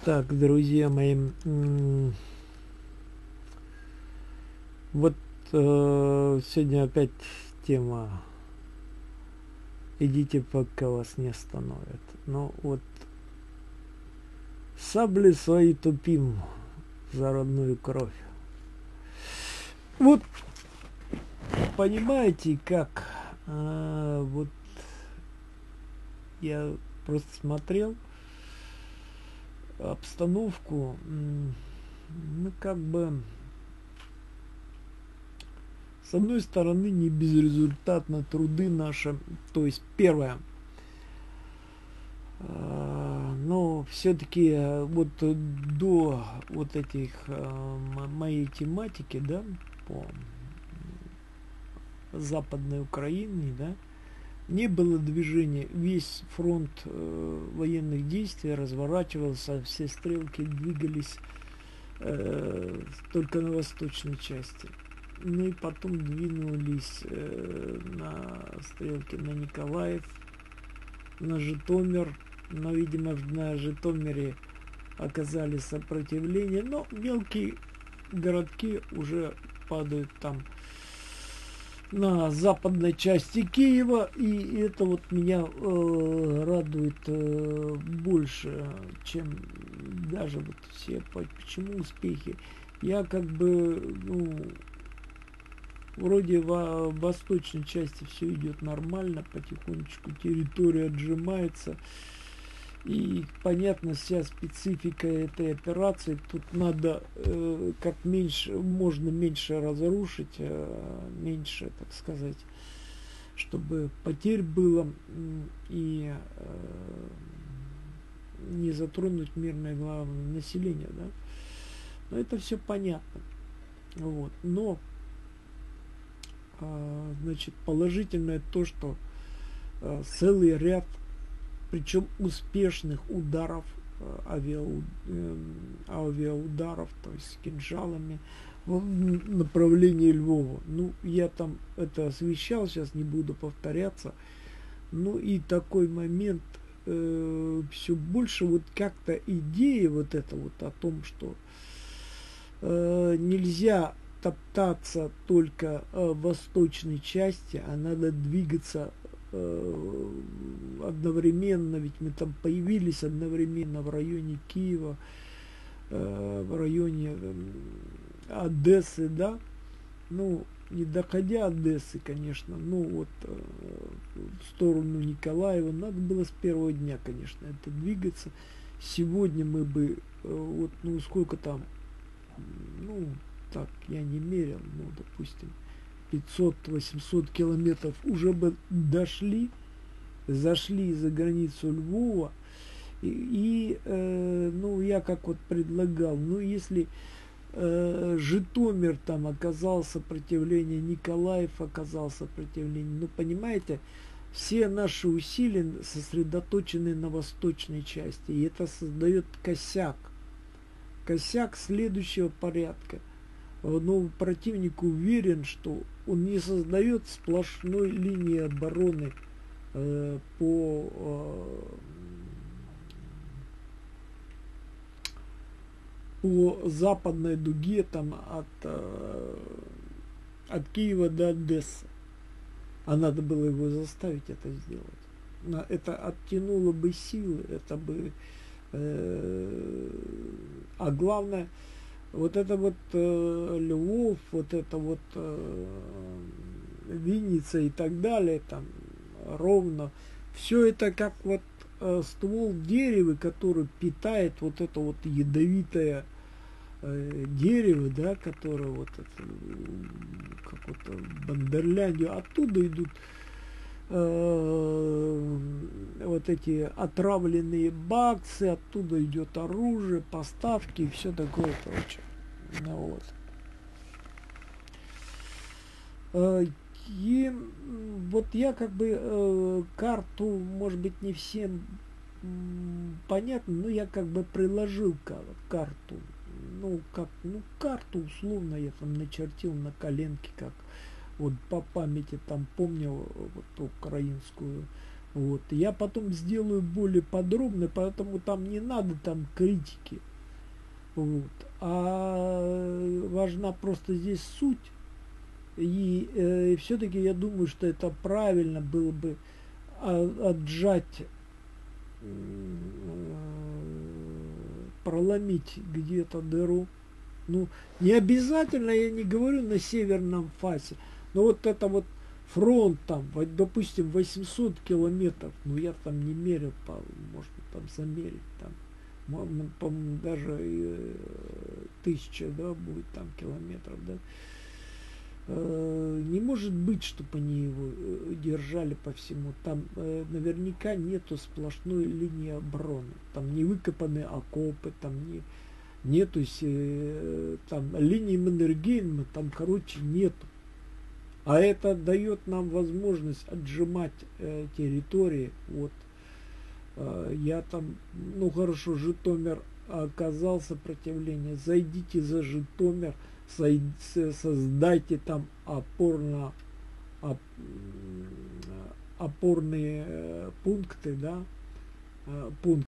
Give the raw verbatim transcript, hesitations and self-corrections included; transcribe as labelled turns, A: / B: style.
A: Так, друзья мои, м, вот э, сегодня опять тема «Идите, пока вас не остановят». Ну вот сабли свои тупим за родную кровь. Вот понимаете, как э, вот я просто смотрел обстановку, м, ну как бы с одной стороны не безрезультатно труды наши, то есть первое. А, Но все-таки вот э, до вот этих а, м- моей тематики, да, по Западной Украине, да, не было движения. Весь фронт э, военных действий разворачивался, все стрелки двигались э, только на восточной части. Ну и потом двинулись э, на стрелки на Николаев, на Житомир, но, видимо, на Житомире оказали сопротивление, но мелкие городки уже падают там на западной части Киева, и это вот меня э, радует э, больше, чем даже вот все почему успехи. Я как бы, ну, вроде во восточной части все идет нормально, потихонечку территория отжимается. И понятно вся специфика этой операции. Тут надо э, как меньше, можно меньше разрушить, э, меньше, так сказать, чтобы потерь было и э, не затронуть мирное главное население, да. Но это все понятно. Вот. Но э, значит, положительное то, что э, целый ряд, причем успешных ударов, э, авиа, э, авиаударов, то есть кинжалами в направлении Львова. Ну, я там это освещал, сейчас не буду повторяться. Ну и такой момент, э, все больше вот как-то идея вот эта вот о том, что э, нельзя топтаться только э, в восточной части, а надо двигаться э, одновременно, ведь мы там появились одновременно в районе Киева, э, в районе э, Одессы, да, ну, не доходя Одессы, конечно, ну вот э, в сторону Николаева надо было с первого дня, конечно, это двигаться. Сегодня мы бы, э, вот, ну, сколько там, ну, так, я не мерил, ну, допустим, пятьсот-восемьсот километров уже бы дошли, зашли за границу Львова, и, и э, ну, я как вот предлагал, ну, если э, Житомир там оказал сопротивление, Николаев оказал сопротивление, ну, понимаете, все наши усилия сосредоточены на восточной части, и это создает косяк, косяк следующего порядка. Но противник уверен, что он не создает сплошной линии обороны э, по э, по западной дуге там от, э, от Киева до Одессы. А надо было его заставить это сделать. Это оттянуло бы силы, это бы... Э, а главное, вот это вот э, Львов, вот это вот э, Винница и так далее, там Ровно, все это как вот э, ствол дерева, который питает вот это вот ядовитое э, дерево, да, которое вот это, как вот Бандерляндию, оттуда идут э, вот эти отравленные баксы, оттуда идет оружие, поставки и все такое прочее. Ну, вот. Э, И вот я как бы э, карту, может быть, не всем м, понятно, но я как бы приложил кар- карту. Ну, как, ну, карту условно я там начертил на коленке, как вот по памяти там помню вот украинскую Вот. Я потом сделаю более подробно, поэтому там не надо там критики. Вот. А важна просто здесь суть. И э, все-таки я думаю, что это правильно было бы отжать, проломить где-то дыру. Ну, не обязательно, я не говорю на северном фасе, но вот это вот фронт там, вот, допустим, восемьсот километров, ну я там не мерил, может быть, там замерить, там, по-моему, даже э, тысяча, да, будет там километров, да. Э, не может быть, чтобы они его держали по всему. Там э, наверняка нету сплошной линии обороны. Там не выкопаны окопы, там не нету э, там линии Маннергейма, там, короче, нету. А это дает нам возможность отжимать э, территории. Вот э, я там, ну хорошо, Житомир оказал сопротивление. Зайдите за Житомир, создайте там опорно, оп, опорные пункты, да, пункты.